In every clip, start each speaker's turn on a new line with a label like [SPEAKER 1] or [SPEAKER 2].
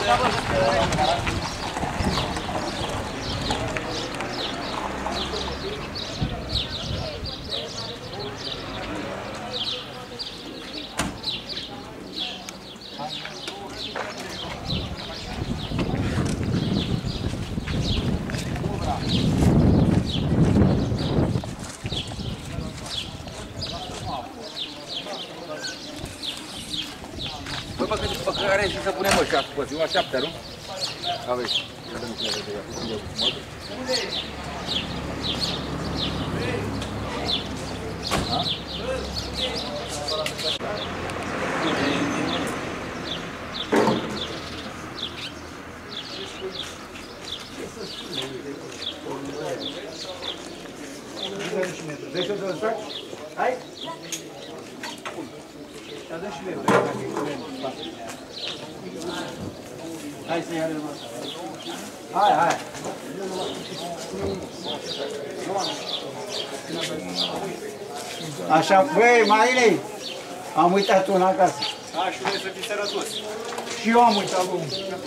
[SPEAKER 1] Pe care și să punem ăștia pe zi, așteaptă, nu? Aveți. Vrei să te faci? Hai! Dă și leu, hai să ia rămas. Hai, hai. Așa, băi, Marilei, am uitat una acasă.
[SPEAKER 2] A, și vrei să fii sărătos.
[SPEAKER 1] Și eu am uitat unul.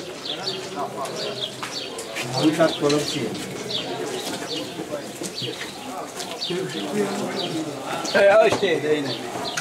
[SPEAKER 1] Am uitat colăpție. Ăștia e de aici.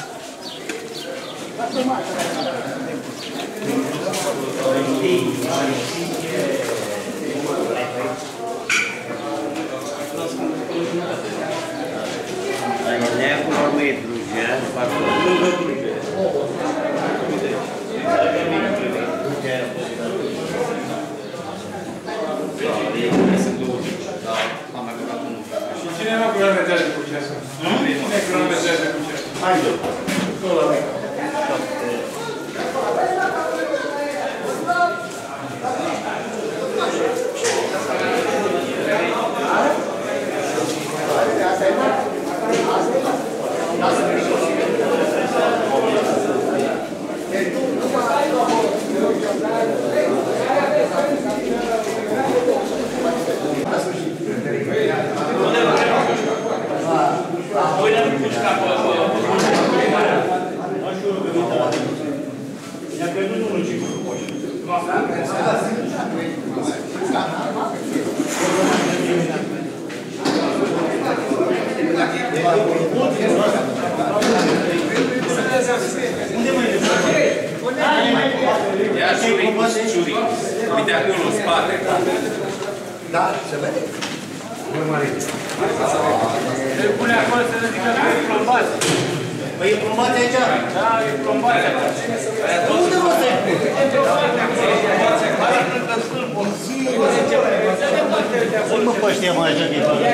[SPEAKER 2] Și cine mă cronometrează cu ceasul? Cine cronometrează cu ceasul?
[SPEAKER 3] Haide!
[SPEAKER 2] Ia șurii. Uite acolo, în spate.
[SPEAKER 3] Da, se vede.
[SPEAKER 2] Îl pune acolo să zică că e plombat.
[SPEAKER 3] Păi e plombat aici?
[SPEAKER 2] Da, e plombat.
[SPEAKER 3] Unde mă stai? Să-i mă păștia mai așa din toată.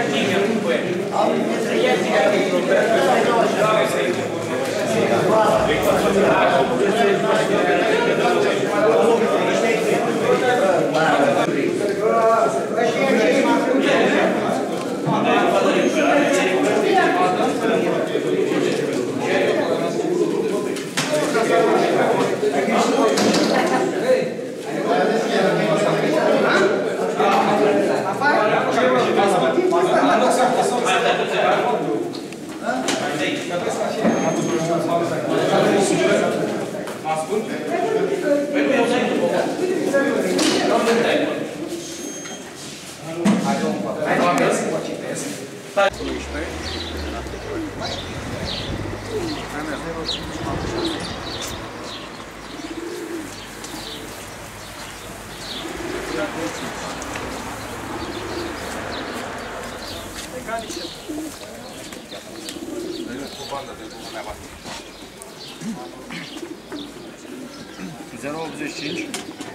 [SPEAKER 1] Zero 85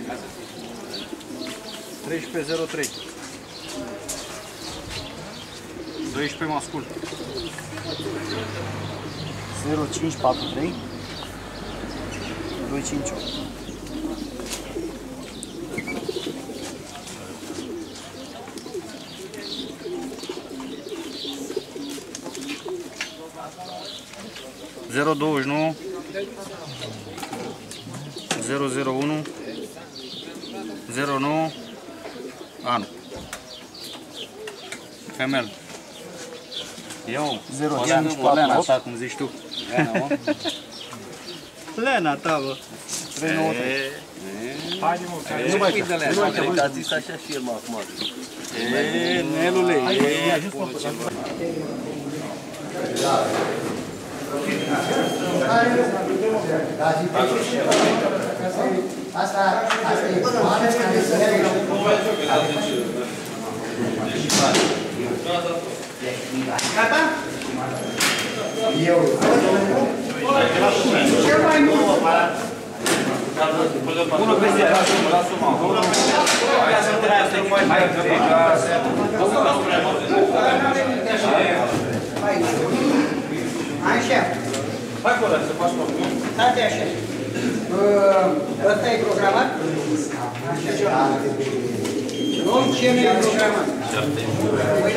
[SPEAKER 1] 1303 12 mascul
[SPEAKER 3] 0543 258
[SPEAKER 1] 029 001 09 anul. Femel. Eu,
[SPEAKER 3] 0548
[SPEAKER 1] așa cum zici tu. Lena ta, bă.
[SPEAKER 3] 393 Nu mai știu, că a zis așa și el acum. Nelule,
[SPEAKER 4] Asta e oameni care se gata? Eu. Cel mai mult.
[SPEAKER 1] Bună vestea, lasă-mă.
[SPEAKER 4] Așa.
[SPEAKER 1] Hai cu ăla, să faci tot.
[SPEAKER 4] Stai așa. Ăsta e programat? Nu, ce nu e programat? Păi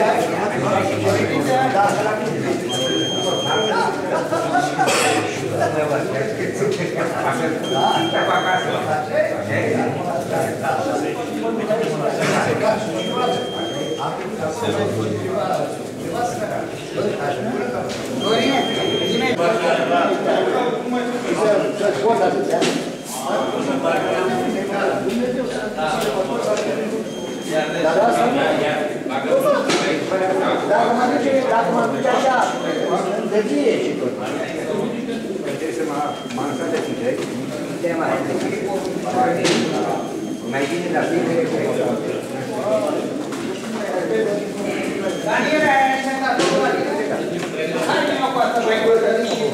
[SPEAKER 4] Dorin, ține.
[SPEAKER 3] Dacă mă duce așa, de vie și tot.
[SPEAKER 1] Trebuie să mă lăsat de figuri. Mai bine la fine.
[SPEAKER 4] Daniela, ai sentat tu la tine? Hai vină cu asta mai mult.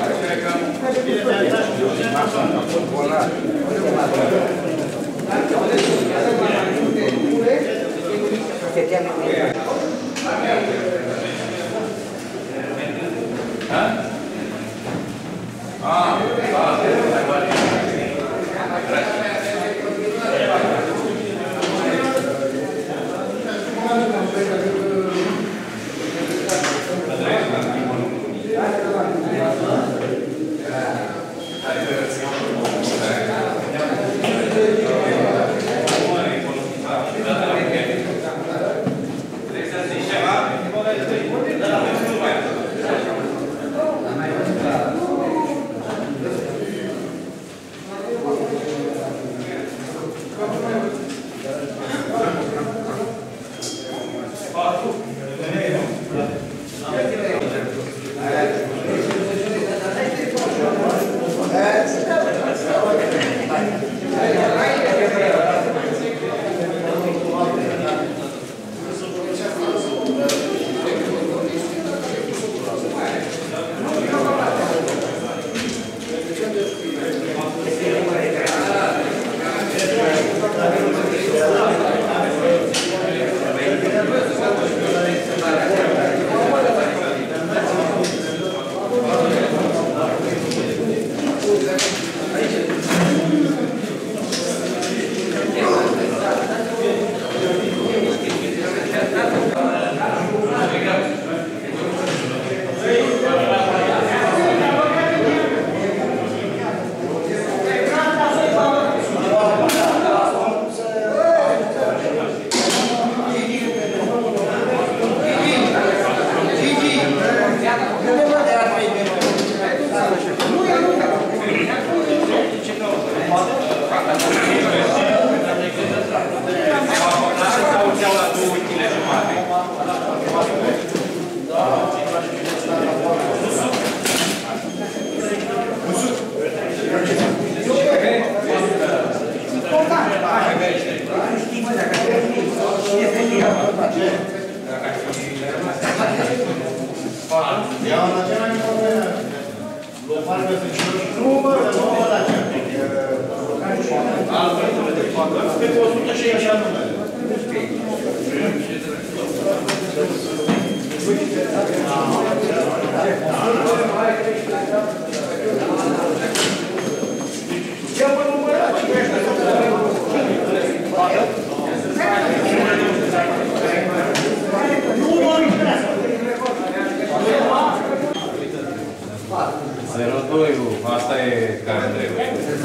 [SPEAKER 2] Asta e care trebuie.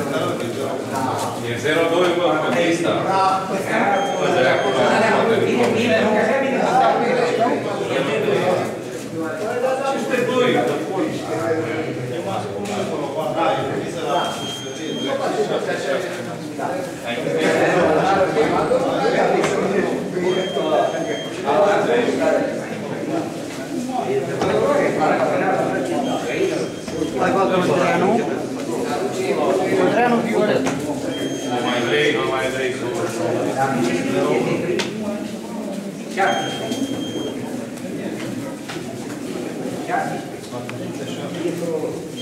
[SPEAKER 2] E 0-2 bă, pe lista. Bă, de acolo, poate de acolo. 5-2.
[SPEAKER 5] Codreanu. Codreanu Viorel.
[SPEAKER 2] Nu mai vrei, nu mai vrei să
[SPEAKER 5] Chiar.